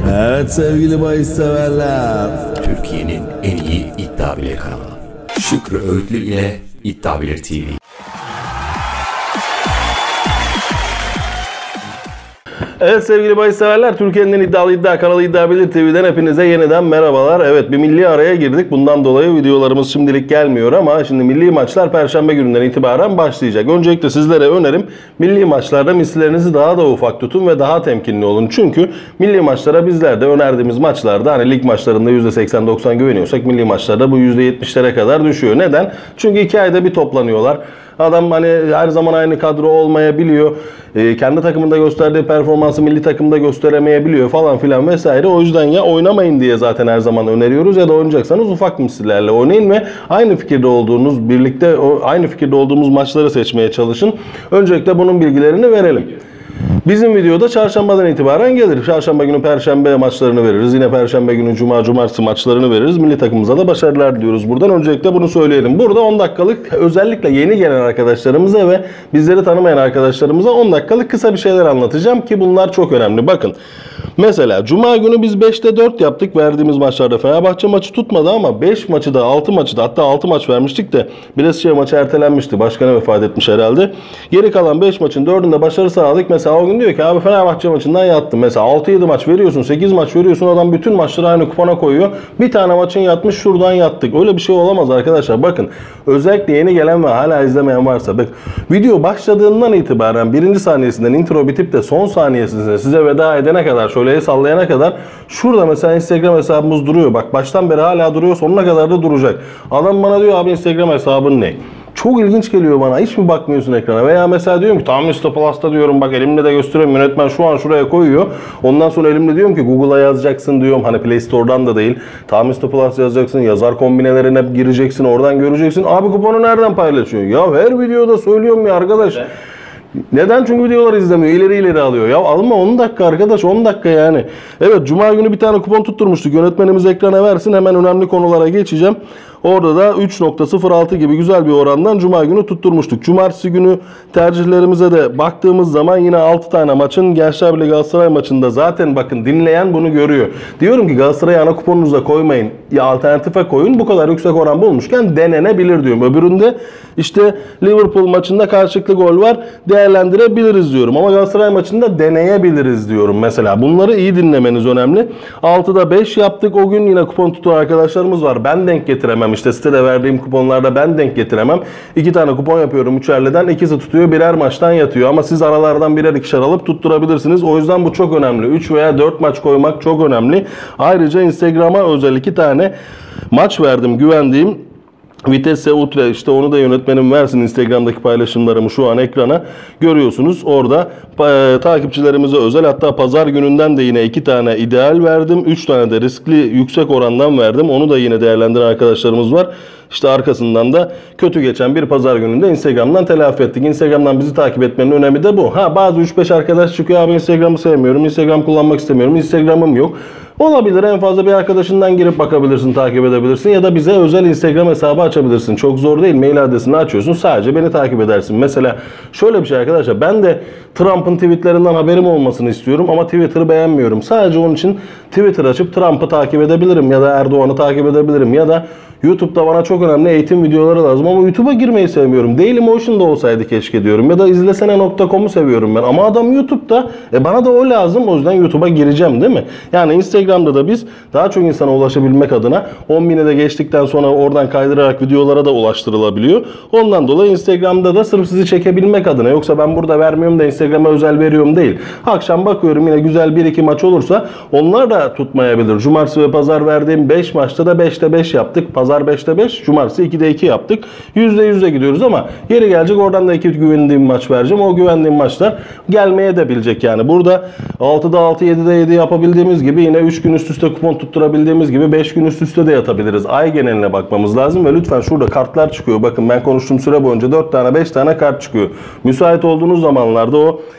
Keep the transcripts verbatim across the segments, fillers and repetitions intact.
Evet sevgili bahis severler. Türkiye'nin en iyi iddia bilir kanalı. Şükrü Öğütlü ile İddia Bilir T V. Evet sevgili bahis severler, Türkiye'nin en iddialı iddia kanalı İddia Bilir T V'den hepinize yeniden merhabalar. Evet, bir milli araya girdik. Bundan dolayı videolarımız şimdilik gelmiyor ama şimdi milli maçlar Perşembe gününden itibaren başlayacak. Öncelikle sizlere önerim, milli maçlarda mislerinizi daha da ufak tutun ve daha temkinli olun. Çünkü milli maçlara bizler de önerdiğimiz maçlarda hani lig maçlarında yüzde seksen doksan güveniyorsak milli maçlarda bu yüzde yetmişlere kadar düşüyor. Neden? Çünkü iki ayda bir toplanıyorlar. Adam hani her zaman aynı kadro olmayabiliyor. E, kendi takımında gösterdiği performansı milli takımda gösteremeyebiliyor falan filan vesaire. O yüzden ya oynamayın diye zaten her zaman öneriyoruz ya da oynayacaksanız ufak misillerle oynayın ve aynı fikirde olduğunuz, birlikte aynı fikirde olduğumuz maçları seçmeye çalışın. Öncelikle bunun bilgilerini verelim. Bizim videoda çarşambadan itibaren gelir. Çarşamba günü perşembe maçlarını veririz. Yine perşembe günü cuma cumartesi maçlarını veririz. Milli takımımıza da başarılar diliyoruz buradan. Öncelikle bunu söyleyelim. Burada on dakikalık özellikle yeni gelen arkadaşlarımıza ve bizleri tanımayan arkadaşlarımıza on dakikalık kısa bir şeyler anlatacağım ki bunlar çok önemli. Bakın. Mesela cuma günü biz beşte dört yaptık verdiğimiz maçlarda. Fenerbahçe maçı tutmadı ama beş maçı da altı maçı da hatta altı maç vermiştik de biraz şey maçı ertelenmişti. Başkanı vefat etmiş herhalde. Geri kalan beş maçın dördünde başarı sağladık. Mesela o gün diyor ki abi Fenerbahçe maçından yattım. Mesela altı yedi maç veriyorsun, sekiz maç veriyorsun, adam bütün maçları aynı kupona koyuyor. Bir tane maçın yatmış, şuradan yattık. Öyle bir şey olamaz arkadaşlar. Bakın özellikle yeni gelen ve hala izlemeyen varsa bak, video başladığından itibaren birinci saniyesinden intro bitip de son saniyesinde size veda edene kadar, şöyle sallayana kadar şurada mesela Instagram hesabımız duruyor. Bak baştan beri hala duruyor, sonuna kadar da duracak. Adam bana diyor abi Instagram hesabın ne? Çok ilginç geliyor bana. Hiç mi bakmıyorsun ekrana? Veya mesela diyorum ki tamam işte Plus'ta diyorum bak elimle de gösteriyorum. Yönetmen şu an şuraya koyuyor. Ondan sonra elimle diyorum ki Google'a yazacaksın diyorum. Hani Play Store'dan da değil. Tamam işte Plus yazacaksın. Yazar kombinelerine gireceksin. Oradan göreceksin. Abi kuponu nereden paylaşıyorsun? Ya her videoda söylüyorum ya arkadaş. Evet. Neden? Çünkü videoları izlemiyor. İleri ileri alıyor. Ya alma on dakika arkadaş, on dakika yani. Evet, cuma günü bir tane kupon tutturmuştuk. Yönetmenimiz ekrana versin. Hemen önemli konulara geçeceğim. Orada da üç nokta sıfır altı gibi güzel bir orandan cuma günü tutturmuştuk. Cumartesi günü tercihlerimize de baktığımız zaman yine altı tane maçın Gençler Birliği Galatasaray maçında zaten bakın dinleyen bunu görüyor. Diyorum ki Galatasaray'ı ana kuponunuza koymayın. Ya alternatife koyun. Bu kadar yüksek oran bulmuşken denenebilir diyorum. Öbüründe işte Liverpool maçında karşılıklı gol var. Değerlendirebiliriz diyorum. Ama Galatasaray maçında deneyebiliriz diyorum mesela. Bunları iyi dinlemeniz önemli. altıda beş yaptık. O gün yine kupon tutan arkadaşlarımız var. Ben denk getiremem. İşte sitede verdiğim kuponlarda ben denk getiremem. İki tane kupon yapıyorum üçerliden. İkisi tutuyor. Birer maçtan yatıyor. Ama siz aralardan birer ikişer alıp tutturabilirsiniz. O yüzden bu çok önemli. üç veya dört maç koymak çok önemli. Ayrıca Instagram'a özel iki tane maç verdim. Güvendiğim. Vitesse Ultra, işte onu da yönetmenim versin, Instagram'daki paylaşımlarımı şu an ekrana görüyorsunuz. Orada e, takipçilerimize özel, hatta pazar gününden de yine iki tane ideal verdim. üç tane de riskli yüksek orandan verdim. Onu da yine değerlendiren arkadaşlarımız var. İşte arkasından da kötü geçen bir pazar gününde Instagram'dan telafi ettik. Instagram'dan bizi takip etmenin önemi de bu. Ha bazı üç beş arkadaş çıkıyor, abi Instagram'ı sevmiyorum, Instagram kullanmak istemiyorum, Instagram'ım yok. Olabilir, en fazla bir arkadaşından girip bakabilirsin, takip edebilirsin ya da bize özel Instagram hesabı açabilirsin. Çok zor değil, mail adresini açıyorsun, sadece beni takip edersin. Mesela şöyle bir şey arkadaşlar, ben de Trump'ın tweetlerinden haberim olmasını istiyorum ama Twitter'ı beğenmiyorum. Sadece onun için Twitter açıp Trump'ı takip edebilirim ya da Erdoğan'ı takip edebilirim ya da YouTube'da bana çok önemli eğitim videoları lazım ama YouTube'a girmeyi sevmiyorum. Dailymotion'da olsaydı keşke diyorum ya da izlesene nokta com'u seviyorum ben ama adam YouTube'da, e bana da o lazım, o yüzden YouTube'a gireceğim değil mi? Yani Instagram'da da biz daha çok insana ulaşabilmek adına on bine de geçtikten sonra oradan kaydırarak videolara da ulaştırılabiliyor. Ondan dolayı Instagram'da da sırf sizi çekebilmek adına, yoksa ben burada vermiyorum da Instagram'a özel veriyorum değil. Akşam bakıyorum yine güzel bir iki maç olursa onlar da tutmayabilir. Cumartesi ve pazar verdiğim beş maçta da beşte beş yaptık. Pazar beşte beş, cumartesi ikide iki yaptık. yüzde yüze gidiyoruz ama yeri gelecek oradan da iki güvendiğim maç vereceğim. O güvendiğim maçlar gelmeye de bilecek yani. Burada altıda altı, yedide yedi yapabildiğimiz gibi yine üç gün üst üste kupon tutturabildiğimiz gibi beş gün üst üste de yatabiliriz. Ay geneline bakmamız lazım ve lütfen şurada kartlar çıkıyor. Bakın ben konuştuğum süre boyunca dört tane beş tane kart çıkıyor. Müsait olduğunuz zamanlarda o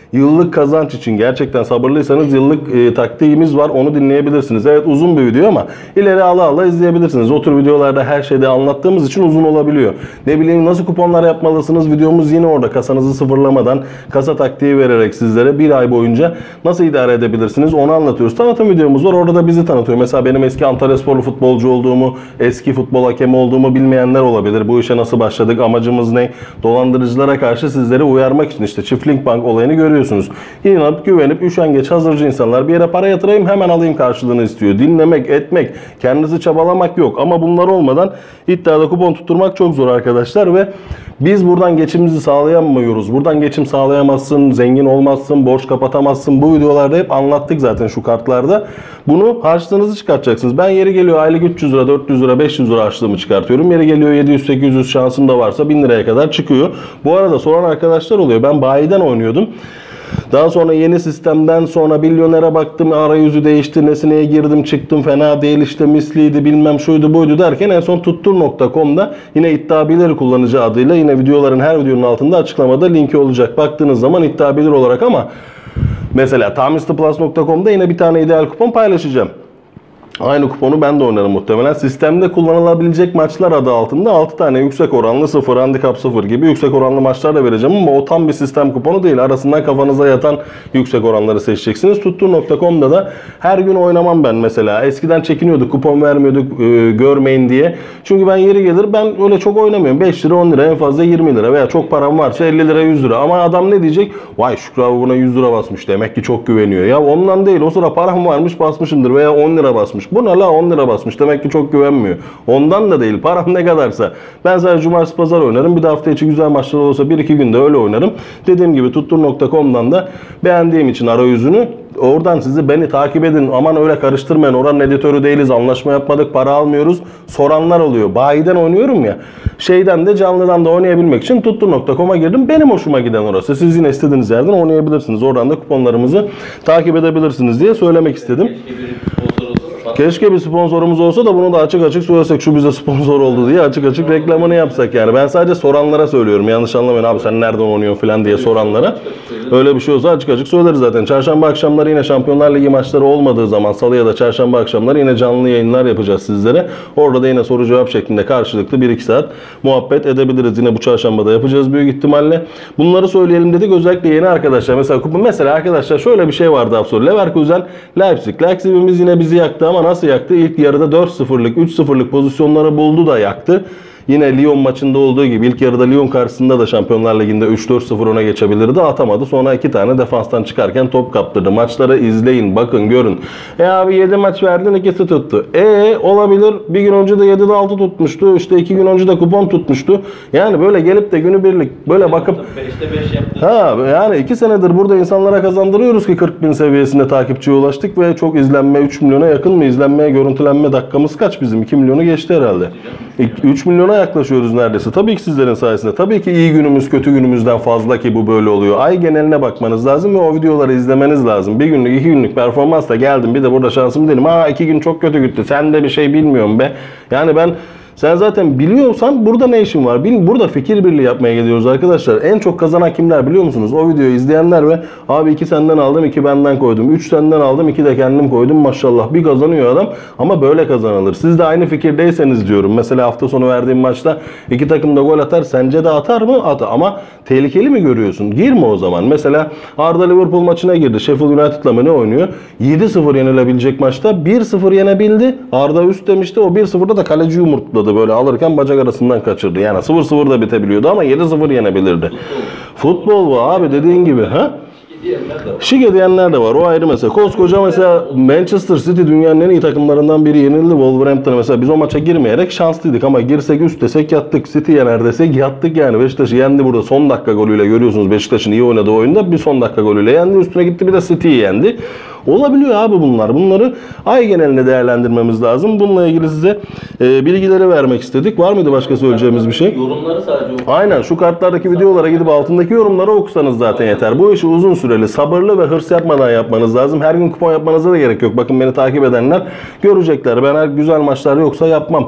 yıllık kazanç için gerçekten sabırlıysanız yıllık e, taktiğimiz var. Onu dinleyebilirsiniz. Evet uzun bir video ama ileri ala ala izleyebilirsiniz. O tür videolarda her şeyde anlattığımız için uzun olabiliyor. Ne bileyim nasıl kuponlar yapmalısınız? Videomuz yine orada. Kasanızı sıfırlamadan kasa taktiği vererek sizlere bir ay boyunca nasıl idare edebilirsiniz onu anlatıyoruz. Tanıtım videomuz var. Orada da bizi tanıtıyor. Mesela benim eski Antalyasporlu futbolcu olduğumu, eski futbol hakemi olduğumu bilmeyenler olabilir. Bu işe nasıl başladık? Amacımız ne? Dolandırıcılara karşı sizleri uyarmak için işte Çiftlik Bank olayını görüyorsunuz. İnanıp güvenip üşengeç hazırcı insanlar bir yere para yatırayım hemen alayım karşılığını istiyor. Dinlemek, etmek, kendinizi çabalamak yok. Ama bunlar olmadan iddiada kupon tutturmak çok zor arkadaşlar ve biz buradan geçimimizi sağlayamıyoruz. Buradan geçim sağlayamazsın, zengin olmazsın, borç kapatamazsın. Bu videolarda hep anlattık zaten şu kartlarda. Bunu harçlığınızı çıkartacaksınız. Ben yeri geliyor aylık üç yüz lira, dört yüz lira, beş yüz lira harçlığımı çıkartıyorum. Yeri geliyor yedi yüz sekiz yüz şansım da varsa bin liraya kadar çıkıyor. Bu arada soran arkadaşlar oluyor. Ben bayiden oynuyordum. Daha sonra yeni sistemden sonra milyonere baktım, arayüzü değişti, nesneye girdim çıktım, fena değil işte misliydi bilmem şuydu buydu derken en son tuttur nokta com'da yine iddia bilir kullanıcı adıyla yine videoların her videonun altında açıklamada linki olacak. Baktığınız zaman iddia bilir olarak ama mesela tahminstplus nokta com'da yine bir tane ideal kupon paylaşacağım. Aynı kuponu ben de oynarım muhtemelen. Sistemde kullanılabilecek maçlar adı altında altı tane yüksek oranlı sıfır, handikap sıfır gibi yüksek oranlı maçlar da vereceğim ama o tam bir sistem kuponu değil. Arasından kafanıza yatan yüksek oranları seçeceksiniz. tuttur nokta com'da da her gün oynamam ben mesela. Eskiden çekiniyorduk, kupon vermiyorduk e, görmeyin diye. Çünkü ben yeri gelir ben öyle çok oynamıyorum. beş lira, on lira, en fazla yirmi lira veya çok param varsa elli lira, yüz lira. Ama adam ne diyecek? Vay Şükrü abi buna yüz lira basmış. Demek ki çok güveniyor. Ya ondan değil. O sıra param varmış basmışımdır veya on lira basmış. Bu ne la on lira basmış. Demek ki çok güvenmiyor. Ondan da değil. Param ne kadarsa. Ben sadece cumartesi pazar oynarım. Bir de hafta içi güzel maçlar olursa bir iki günde öyle oynarım. Dediğim gibi tuttur nokta com'dan da beğendiğim için arayüzünü oradan sizi beni takip edin. Aman öyle karıştırmayın. Oranın editörü değiliz. Anlaşma yapmadık. Para almıyoruz. Soranlar oluyor. Bayiden oynuyorum ya. Şeyden de canlıdan da oynayabilmek için tuttur nokta com'a girdim. Benim hoşuma giden orası. Siz yine istediğiniz yerden oynayabilirsiniz. Oradan da kuponlarımızı takip edebilirsiniz diye söylemek istedim. Keşke bir sponsorumuz olsa da bunu da açık açık söylesek şu bize sponsor oldu diye açık açık reklamını yapsak yani. Ben sadece soranlara söylüyorum. Yanlış anlamayın abi sen nereden oynuyorsun falan diye soranlara. Öyle bir şey olsa açık açık söyleriz zaten. Çarşamba akşamları yine Şampiyonlar Ligi maçları olmadığı zaman salı ya da çarşamba akşamları yine canlı yayınlar yapacağız sizlere. Orada da yine soru cevap şeklinde karşılıklı bir iki saat muhabbet edebiliriz. Yine bu çarşambada yapacağız büyük ihtimalle. Bunları söyleyelim dedik. Özellikle yeni arkadaşlar. Mesela mesela arkadaşlar şöyle bir şey vardı Absol. Leverkusen, Leipzig. Leipzig'imiz yine bizi yaktı ama nasıl yaktı? İlk yarıda dört sıfırlık, üç sıfırlık pozisyonları buldu da yaktı. Yine Lyon maçında olduğu gibi ilk yarıda Lyon karşısında da Şampiyonlar Ligi'nde üç dört sıfır öne geçebilirdi. Atamadı. Sonra iki tane defanstan çıkarken top kaptırdı. Maçları izleyin, bakın, görün. E abi yedi maç verdin ikisi tuttu. E olabilir. Bir gün önce de yedide altı tutmuştu. İşte iki gün önce de kupon tutmuştu. Yani böyle gelip de günübirlik böyle bakıp beşte beş yaptı. Ha yani iki senedir burada insanlara kazandırıyoruz ki kırk bin seviyesinde takipçiye ulaştık ve çok izlenme üç milyona yakın mı izlenmeye, görüntülenme dakikamız kaç bizim? iki milyonu geçti herhalde. üç milyona yaklaşıyoruz neredeyse. Tabii ki sizlerin sayesinde. Tabii ki iyi günümüz kötü günümüzden fazla ki bu böyle oluyor. Ay geneline bakmanız lazım ve o videoları izlemeniz lazım. Bir günlük iki günlük performansla geldim bir de burada şansım değilim. Ha iki gün çok kötü gitti. Sen de bir şey bilmiyorsun be. Yani ben sen zaten biliyorsan burada ne işin var? Burada fikir birliği yapmaya geliyoruz arkadaşlar. En çok kazanan kimler biliyor musunuz? O videoyu izleyenler ve abi iki senden aldım, iki benden koydum. Üç senden aldım, iki de kendim koydum. Maşallah bir kazanıyor adam. Ama böyle kazanılır. Siz de aynı fikirdeyseniz diyorum. Mesela hafta sonu verdiğim maçta iki takım da gol atar. Sence de atar mı? Atar. Ama tehlikeli mi görüyorsun? Girme o zaman. Mesela Arda Liverpool maçına girdi. Sheffield United'la mı ne oynuyor? yedi sıfır yenilebilecek maçta bir sıfır yenebildi. Arda üst demişti. O bir sıfırda da kaleci yumurtladı. Böyle alırken bacak arasından kaçırdı. Yani sıfır sıfır da bitebiliyordu ama yedi sıfır yenebilirdi. Futbol bu abi dediğin gibi. Ha? Şike diyenler de var. O ayrı mesela. Koskoca mesela Manchester City dünyanın en iyi takımlarından biri yenildi Wolverhampton'a. Mesela biz o maça girmeyerek şanslıydık ama girsek üst desek yattık. City yener desek yattık yani. Beşiktaş'ı yendi burada son dakika golüyle görüyorsunuz. Beşiktaş'ın iyi oynadığı oyunda bir son dakika golüyle yendi. Üstüne gitti bir de City'yi yendi. Olabiliyor abi bunlar. Bunları ay genelinde değerlendirmemiz lazım. Bununla ilgili size e, bilgileri vermek istedik. Var mıydı başka söyleyeceğimiz bir şey? Yorumları sadece oku. Aynen şu kartlardaki videolara gidip altındaki yorumları okusanız zaten yeter. Bu işi uzun süreli, sabırlı ve hırs yapmadan yapmanız lazım. Her gün kupon yapmanıza da gerek yok. Bakın beni takip edenler görecekler. Ben her güzel maçlar yoksa yapmam.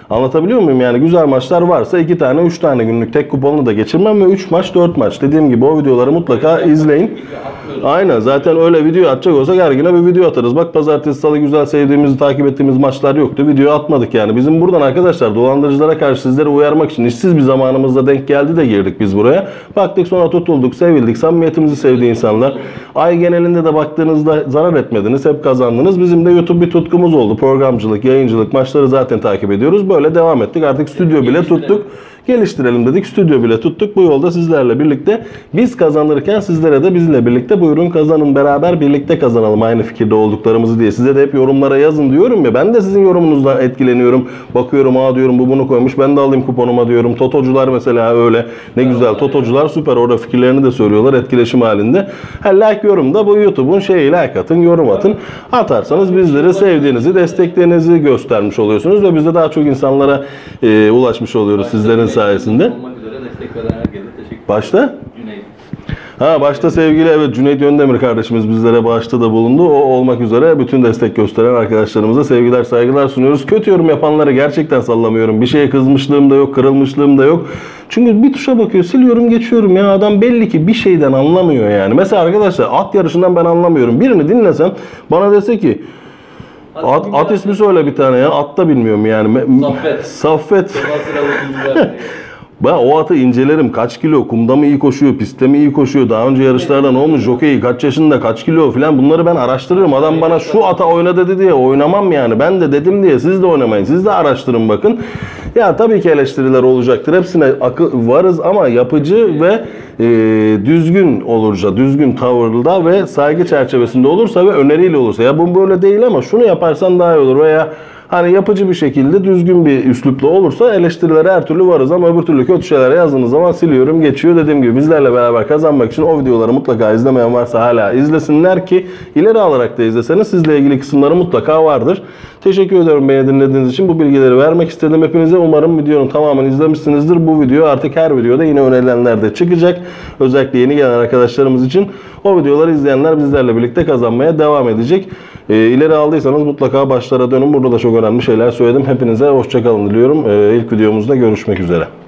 Anlatabiliyor muyum? Yani güzel maçlar varsa iki tane, üç tane günlük tek kuponunu da geçirmem ve üç maç, dört maç. Dediğim gibi o videoları mutlaka izleyin. Aynen, zaten öyle video atacak olsak her güne bir video atarız. Bak pazartesi, salı güzel sevdiğimiz, takip ettiğimiz maçlar yoktu. Video atmadık yani. Bizim buradan arkadaşlar dolandırıcılara karşı sizleri uyarmak için işsiz bir zamanımızda denk geldi de girdik biz buraya. Baktık sonra tutulduk, sevildik, samimiyetimizi sevdiği insanlar. Ay genelinde de baktığınızda zarar etmediniz, hep kazandınız. Bizim de YouTube bir tutkumuz oldu. Programcılık, yayıncılık, maçları zaten takip ediyoruz. Böyle devam ettik. Artık stüdyo bile tuttuk. Geliştirelim dedik. Stüdyo bile tuttuk. Bu yolda sizlerle birlikte biz kazanırken sizlere de bizimle birlikte buyurun kazanın, beraber birlikte kazanalım aynı fikirde olduklarımızı diye. Size de hep yorumlara yazın diyorum ya. Ben de sizin yorumunuzdan etkileniyorum. Bakıyorum, aa diyorum bu bunu koymuş. Ben de alayım kuponuma diyorum. Totocular mesela öyle. Ne güzel. Totocular süper. Orada fikirlerini de söylüyorlar etkileşim halinde. Ha, like yorum da bu YouTube'un şeyi, like atın, yorum atın. Atarsanız bizleri sevdiğinizi, desteklerinizi göstermiş oluyorsunuz ve biz de daha çok insanlara e, ulaşmış oluyoruz sizlerin sayesinde. Olmak üzere destek veren herkese teşekkür Başta? Cüneyt. Ha başta sevgili evet Cüneyt Yöndemir kardeşimiz bizlere bağışta da bulundu. O olmak üzere bütün destek gösteren arkadaşlarımıza sevgiler, saygılar sunuyoruz. Kötü yorum yapanları gerçekten sallamıyorum. Bir şeye kızmışlığım da yok, kırılmışlığım da yok. Çünkü bir tuşa bakıyor, siliyorum, geçiyorum ya. Adam belli ki bir şeyden anlamıyor yani. Mesela arkadaşlar at yarışından ben anlamıyorum. Birini dinlesem bana dese ki At, at ismi söyle bir tane ya. At da bilmiyorum yani. Saffet. Saffet. Sıralı Ben o atı incelerim. Kaç kilo, kumda mı iyi koşuyor, pistte mi iyi koşuyor, daha önce yarışlarda ne olmuş, jockey kaç yaşında, kaç kilo falan, bunları ben araştırırım. Adam bana şu ata oyna dedi diye oynamam yani. Ben de dedim diye siz de oynamayın. Siz de araştırın bakın. Ya tabii ki eleştiriler olacaktır. Hepsine akıl varız ama yapıcı ve e, düzgün olursa, düzgün tavırda ve saygı çerçevesinde olursa ve öneriyle olursa. Ya bu böyle değil ama şunu yaparsan daha iyi olur veya hani yapıcı bir şekilde düzgün bir üslupla olursa eleştirilere her türlü varız ama öbür türlü kötü şeyler yazdığınız zaman siliyorum, geçiyor. Dediğim gibi bizlerle beraber kazanmak için o videoları mutlaka izlemeyen varsa hala izlesinler ki ileri alarak da izleseniz sizle ilgili kısımları mutlaka vardır. Teşekkür ediyorum beni dinlediğiniz için. Bu bilgileri vermek istedim hepinize. Umarım videonun tamamını izlemişsinizdir. Bu video artık her videoda yine önerilenler de çıkacak. Özellikle yeni gelen arkadaşlarımız için o videoları izleyenler bizlerle birlikte kazanmaya devam edecek. E, ileri aldıysanız mutlaka başlara dönün. Burada da çok önemli şeyler söyledim. Hepinize hoşça kalın diliyorum. E, ilk videomuzda görüşmek üzere.